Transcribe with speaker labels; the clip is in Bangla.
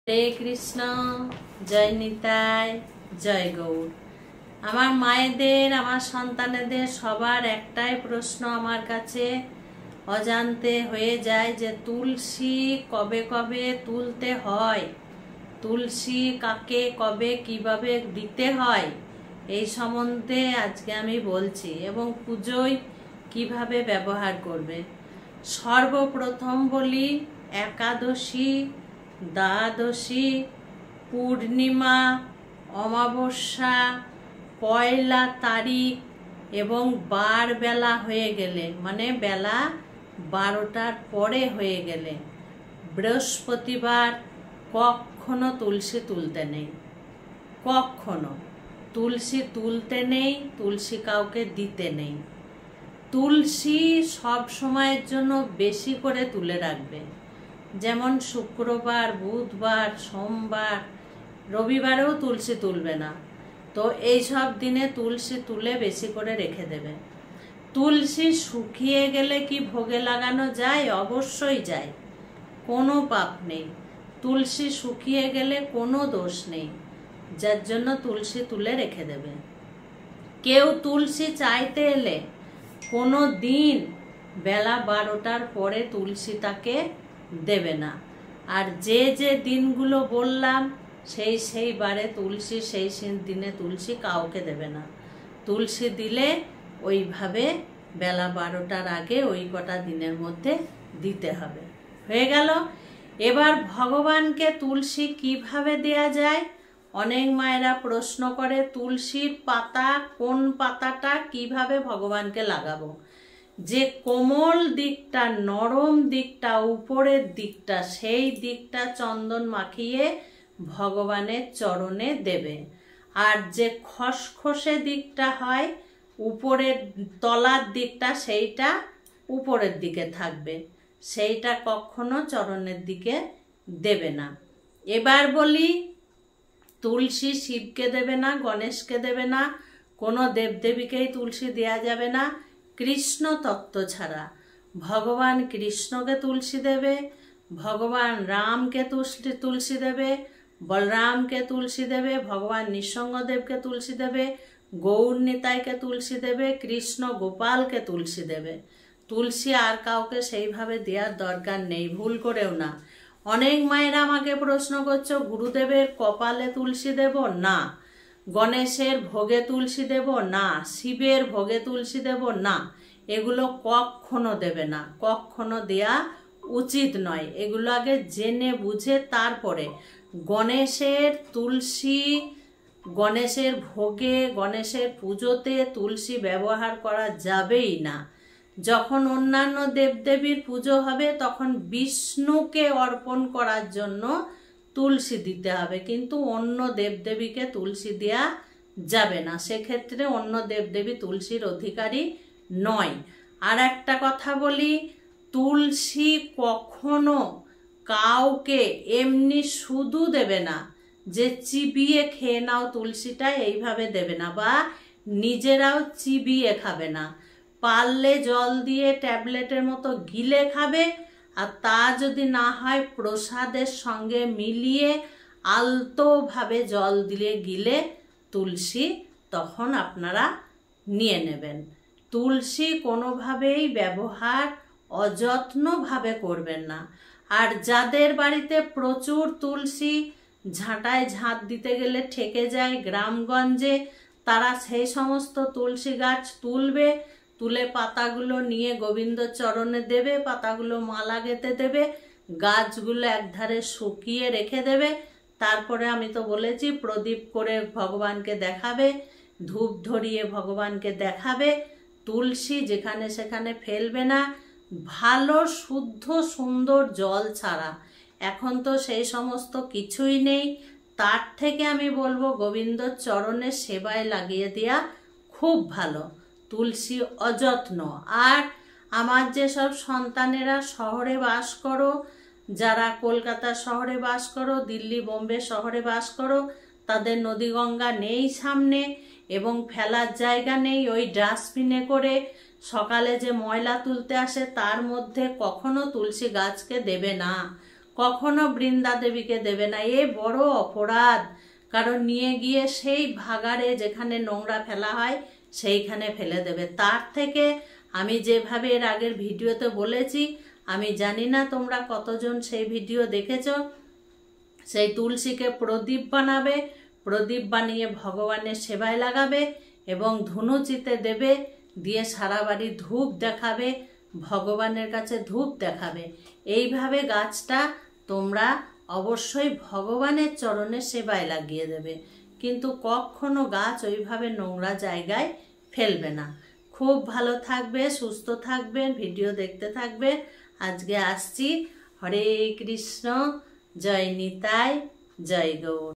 Speaker 1: হরে কৃষ্ণ, জয় নিতাই, জয় গৌর। আমার মায়েদের, আমার সন্তানেদের সবার একটাই প্রশ্ন আমার কাছে অজান্তে হয়ে যায় যে তুলসী কবে কবে তুলতে হয়, তুলসী কাকে কবে কিভাবে দিতে হয়, এই সম্বন্ধে আজকে আমি বলছি এবং পুজোয় কিভাবে ব্যবহার করবে। সর্বপ্রথম বলি, একাদশী, দ্বাদশী, পূর্ণিমা, অমাবস্যা, পয়লা তারিখ এবং বার বেলা হয়ে গেলে, মানে বেলা 12টার পরে হয়ে গেলে, বৃহস্পতিবার কখনো তুলসী তুলতে নেই। কখনো তুলসী তুলতে নেই, তুলসী কাউকে দিতে নেই। তুলসী সব সময়ের জন্য বেশি করে তুলে রাখবে, যেমন শুক্রবার, বুধবার, সোমবার, রবিবারেও তুলসী তুলবে না। তো এই সব দিনে তুলসী তুলে বেশি করে রেখে দেবে। তুলসী শুকিয়ে গেলে কি ভোগে লাগানো যায়? অবশ্যই যায়, কোনো পাপ নেই। তুলসী শুকিয়ে গেলে কোনো দোষ নেই, যার জন্য তুলসী তুলে রেখে দেবে। কেউ তুলসী চাইতে এলে কোনো দিন বেলা 12টার পরে তুলসী তাকে দেবে না। আর যে যে দিনগুলো বললাম সেই বারে তুলসী, সেই দিনে তুলসী কাউকে দেবে না। তুলসী দিলে ওইভাবে বেলা 12টার আগে ওই কটা দিনের মধ্যে দিতে হবে। হয়ে গেল। এবার ভগবানকে তুলসী কিভাবে দেয়া যায়? অনেক মায়েরা প্রশ্ন করে, তুলসীর পাতা, কোন পাতাটা কিভাবে ভগবানকে লাগাবো? যে কোমল দিকটা, নরম দিকটা, উপরের দিকটা, সেই দিকটা চন্দন মাখিয়ে ভগবানের চরণে দেবে। আর যে খসখসে দিকটা হয়, উপরের তলার দিকটা, সেইটা উপরের দিকে থাকবে, সেইটা কখনো চরণের দিকে দেবে না। এবার বলি, তুলসী শিবকে দেবে না, গণেশকে দেবে না, কোনো দেবদেবীকেই তুলসী দেয়া যাবে না কৃষ্ণ তত্ত্ব ছাড়া। ভগবান কৃষ্ণকে তুলসী দেবে, ভগবান রামকে তুলসী দেবে, বলরামকে তুলসী দেবে, ভগবান নৃসিংহদেবকে তুলসী দেবে, গৌর নিতাইকে তুলসী দেবে, কৃষ্ণ গোপালকে তুলসী দেবে। তুলসী আর কাউকে সেইভাবে দেওয়ার দরকার নেই, ভুল করেও না। অনেক মায়েরা আমাকে প্রশ্ন করছো, গুরুদেবের কপালে তুলসী দেব না, গণেশের ভোগে তুলসী দেব না, শিবের ভোগে তুলসী দেব না। এগুলো কখনো দেবে না, কখনো দেয়া উচিত নয়। এগুলো আগে জেনে বুঝে তারপরে। গণেশের তুলসী, গণেশের ভোগে, গণেশের পুজোতে তুলসী ব্যবহার করা যাবেই না। যখন অন্যান্য দেবদেবীর পুজো হবে তখন বিষ্ণুকে অর্পণ করার জন্য তুলসী দিতে হবে, কিন্তু অন্য দেবদেবীকে তুলসী দেয়া যাবে না। সেক্ষেত্রে অন্য দেবদেবী তুলসীর অধিকারী নয়। আর একটা কথা বলি, তুলসী কখনো কাউকে এমনি শুধু দেবে না, যে চিবিয়ে খেয়ে নাও তুলসীটা, এইভাবে দেবে না, বা নিজেরাও চিবিয়ে খাবে না। পারলে জল দিয়ে ট্যাবলেটের মতো গিলে খাবে, আর তা যদি না হয় প্রসাদের সঙ্গে মিলিয়ে আলতোভাবে জল দিয়ে গিলে তুলসী তখন আপনারা নিয়ে নেবেন। তুলসী কোনোভাবেই ব্যবহার অযত্নভাবে করবেন না। আর যাদের বাড়িতে প্রচুর তুলসী, ঝাঁটায় ঝাঁট দিতে গেলে ঠেকে যায় গ্রামগঞ্জে, তারা সেই সমস্ত তুলসী গাছ তুলবে, তুলে পাতাগুলো নিয়ে গোবিন্দ চরণে দেবে, পাতাগুলো মালা গেঁথে দেবে, গাছগুলো একধারে শুকিয়ে রেখে দেবে। তারপরে আমি তো বলেছি, প্রদীপ করে ভগবানকে দেখাবে, ধূপ ধরিয়ে ভগবানকে দেখাবে। তুলসী যেখানে সেখানে ফেলবে না, ভালো শুদ্ধ সুন্দর জল ছাড়া। এখন তো সেই সমস্ত কিছুই নেই। তার থেকে আমি বলবো গোবিন্দ চরণের সেবায় লাগিয়ে দেয়া খুব ভালো। তুলসী অযত্ন। আর আমার যেসব সন্তানেরা শহরে বাস করো, যারা কলকাতা শহরে বাস করো, দিল্লি বোম্বে শহরে বাস করো, তাদের নদী গঙ্গা নেই সামনে এবং ফেলার জায়গা নেই, ওই ডাস্টবিনে করে সকালে যে ময়লা তুলতে আসে তার মধ্যে কখনো তুলসী গাছকে দেবে না। কখনো বৃন্দা দেবীকে দেবে না, এ বড় অপরাধ। কারণ নিয়ে গিয়ে সেই ভাগাড়ে যেখানে নোংরা ফেলা হয় সেইখানে ফেলে দেবে। তার থেকে আমি যেভাবে এর আগের ভিডিওতে বলেছি, আমি জানি না তোমরা কতজন সেই ভিডিও দেখেছো, সেই তুলসীকে প্রদীপ বানাবে, প্রদীপ বানিয়ে ভগবানের সেবায় লাগাবে এবং ধুনুচিতে দেবে, দিয়ে সারা বাড়ি ধূপ দেখাবে, ভগবানের কাছে ধূপ দেখাবে। এইভাবে গাছটা তোমরা অবশ্যই ভগবানের চরণে সেবায় লাগিয়ে দেবে, কিন্তু কখনো গাছ ওইভাবে নোংরা জায়গায় ফেলবে না। খুব ভালো থাকবে, সুস্থ থাকবেন, ভিডিও দেখতে থাকবে। আজকে আসছি। হরে কৃষ্ণ, জয় নিতাই, জয় গৌর।